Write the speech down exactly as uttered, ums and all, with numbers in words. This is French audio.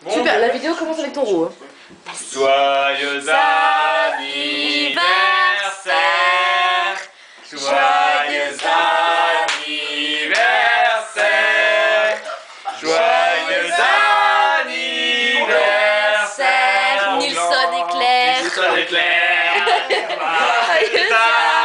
Super, la vidéo commence avec ton roux. Hein. Joyeux anniversaire, joyeux anniversaire, joyeux anniversaire, Nilsson éclair. Nilsson éclair. Joyeux